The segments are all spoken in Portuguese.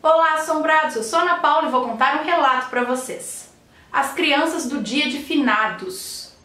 Olá, assombrados! Eu sou Ana Paula e vou contar um relato para vocês. As crianças do dia de finados.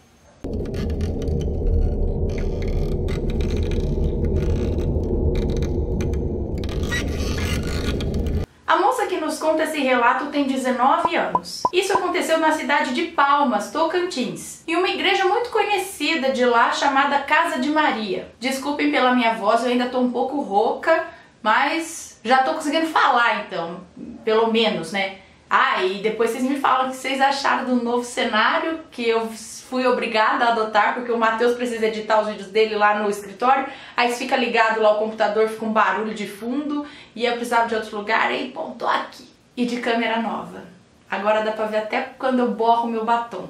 A moça que nos conta esse relato tem 19 anos. Isso aconteceu na cidade de Palmas, Tocantins, em uma igreja muito conhecida de lá chamada Casa de Maria. Desculpem pela minha voz, eu ainda tô um pouco rouca, mas já tô conseguindo falar então, pelo menos, né? Ah, e depois vocês me falam o que vocês acharam do novo cenário que eu fui obrigada a adotar, porque o Matheus precisa editar os vídeos dele lá no escritório, aí fica ligado lá o computador, fica um barulho de fundo, e eu precisava de outro lugar, aí bom, tô aqui. E de câmera nova. Agora dá pra ver até quando eu borro meu batom.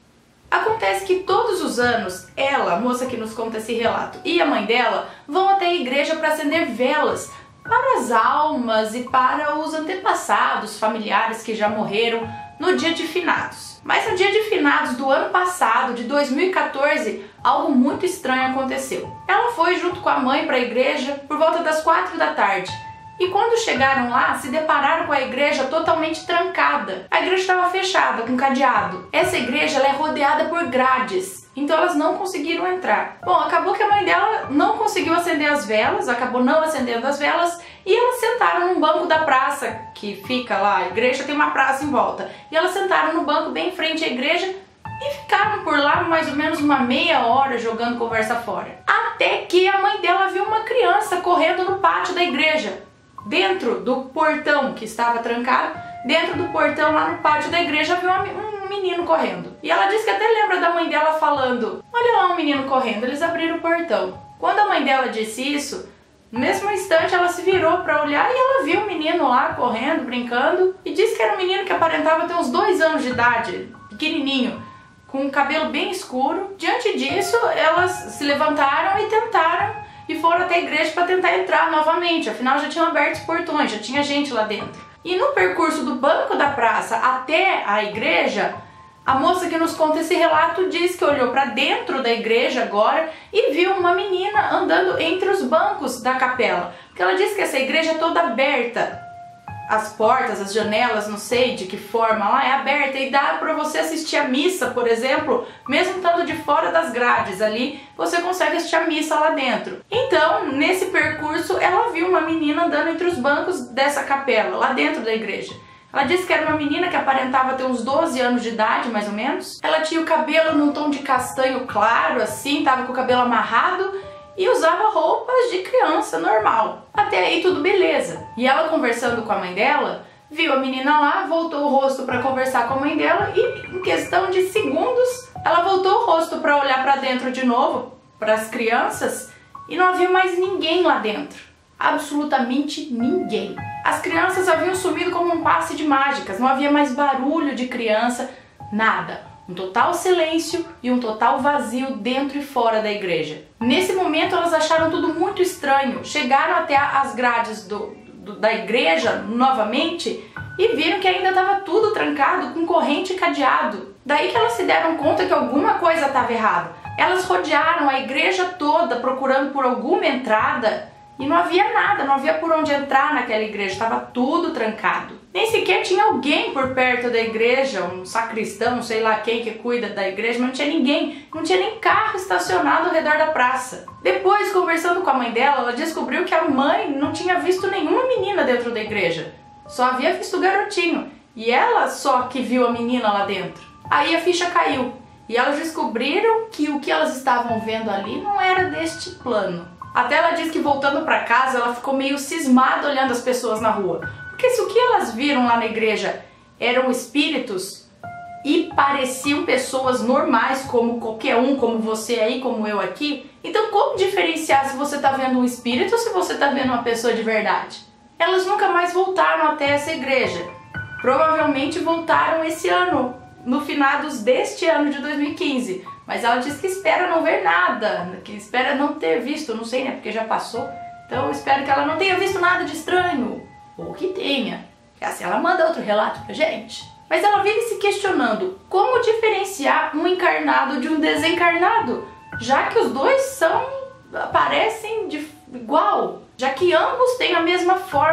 Acontece que todos os anos, ela, a moça que nos conta esse relato, e a mãe dela vão até a igreja para acender velas para as almas e para os antepassados, familiares que já morreram no dia de finados. Mas no dia de finados do ano passado, de 2014, algo muito estranho aconteceu. Ela foi junto com a mãe para a igreja por volta das 4 da tarde. E quando chegaram lá, se depararam com a igreja totalmente trancada. A igreja estava fechada, com cadeado. Essa igreja ela é rodeada por grades, então elas não conseguiram entrar. Bom, acabou que a mãe dela não conseguiu acender as velas, acabou não acendendo as velas, e elas sentaram num banco da praça, que fica lá, a igreja tem uma praça em volta. E elas sentaram no banco bem em frente à igreja e ficaram por lá mais ou menos uma meia hora jogando conversa fora. Até que a mãe dela viu uma criança correndo no pátio da igreja. Dentro do portão que estava trancado, dentro do portão lá no pátio da igreja viu um menino correndo. E ela disse que até lembra da mãe dela falando: olha lá um menino correndo, eles abriram o portão. Quando a mãe dela disse isso, no mesmo instante ela se virou para olhar e ela viu o menino lá correndo, brincando, e disse que era um menino que aparentava ter uns 2 anos de idade, pequenininho, com um cabelo bem escuro. Diante disso, elas se levantaram e tentaram e foram até a igreja para tentar entrar novamente, afinal já tinham aberto os portões, já tinha gente lá dentro. E no percurso do banco da praça até a igreja, a moça que nos conta esse relato diz que olhou para dentro da igreja agora e viu uma menina andando entre os bancos da capela, porque ela diz que essa igreja é toda aberta. As portas, as janelas, não sei de que forma lá, é aberta e dá para você assistir a missa, por exemplo, mesmo estando de fora das grades ali, você consegue assistir a missa lá dentro. Então, nesse percurso, ela viu uma menina andando entre os bancos dessa capela, lá dentro da igreja. Ela disse que era uma menina que aparentava ter uns 12 anos de idade, mais ou menos. Ela tinha o cabelo num tom de castanho claro, assim, tava com o cabelo amarrado, e usava roupas de criança normal. Até aí tudo beleza. E ela conversando com a mãe dela, viu a menina lá, voltou o rosto para conversar com a mãe dela e em questão de segundos ela voltou o rosto para olhar para dentro de novo, para as crianças, e não havia mais ninguém lá dentro. Absolutamente ninguém. As crianças haviam sumido como um passe de mágicas, não havia mais barulho de criança, nada. Um total silêncio e um total vazio dentro e fora da igreja. Nesse momento elas acharam tudo muito estranho, chegaram até as grades da igreja novamente e viram que ainda estava tudo trancado com corrente e cadeado. Daí que elas se deram conta que alguma coisa estava errada. Elas rodearam a igreja toda procurando por alguma entrada e não havia nada, não havia por onde entrar naquela igreja, estava tudo trancado. Nem sequer tinha alguém por perto da igreja, um sacristão, sei lá quem que cuida da igreja, mas não tinha ninguém, não tinha nem carro estacionado ao redor da praça. Depois, conversando com a mãe dela, ela descobriu que a mãe não tinha visto nenhuma menina dentro da igreja, só havia visto o garotinho, e ela só que viu a menina lá dentro. Aí a ficha caiu, e elas descobriram que o que elas estavam vendo ali não era deste plano. Até ela diz que voltando para casa ela ficou meio cismada olhando as pessoas na rua. Porque se o que elas viram lá na igreja eram espíritos e pareciam pessoas normais como qualquer um, como você aí, como eu aqui, então como diferenciar se você está vendo um espírito ou se você está vendo uma pessoa de verdade? Elas nunca mais voltaram até essa igreja. Provavelmente voltaram esse ano, no finados deste ano de 2015. Mas ela diz que espera não ver nada, que espera não ter visto, não sei, né, porque já passou. Então eu espero que ela não tenha visto nada de estranho, ou que tenha. Assim ela manda outro relato pra gente. Mas ela vive se questionando como diferenciar um encarnado de um desencarnado, já que os dois parecem igual, já que ambos têm a mesma forma.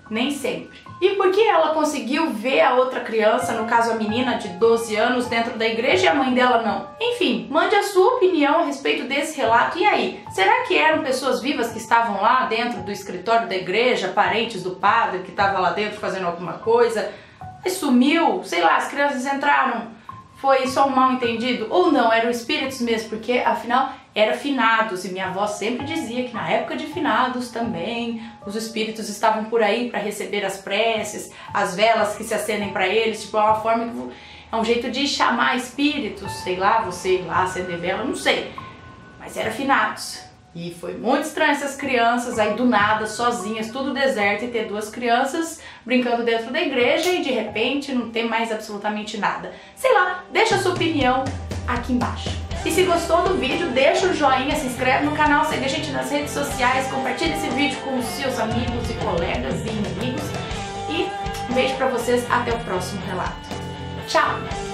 Nem sempre. E por que ela conseguiu ver a outra criança, no caso a menina de 12 anos, dentro da igreja e a mãe dela não? Enfim, mande a sua opinião a respeito desse relato. E aí, será que eram pessoas vivas que estavam lá dentro do escritório da igreja, parentes do padre que estava lá dentro fazendo alguma coisa? Mas sumiu, sei lá, as crianças entraram, foi só um mal entendido? Ou não, eram espíritos mesmo, porque afinal era finados, e minha avó sempre dizia que na época de finados também os espíritos estavam por aí para receber as preces, as velas que se acendem para eles, tipo, é uma forma que é um jeito de chamar espíritos, sei lá, você ir lá acender vela, não sei, mas era finados. E foi muito estranho essas crianças aí do nada, sozinhas, tudo deserto, e ter duas crianças brincando dentro da igreja e de repente não ter mais absolutamente nada. Sei lá, deixa a sua opinião aqui embaixo. E se gostou do vídeo, deixa o joinha, se inscreve no canal, segue a gente nas redes sociais, compartilha esse vídeo com os seus amigos e colegas e inimigos. E um beijo pra vocês, até o próximo relato. Tchau!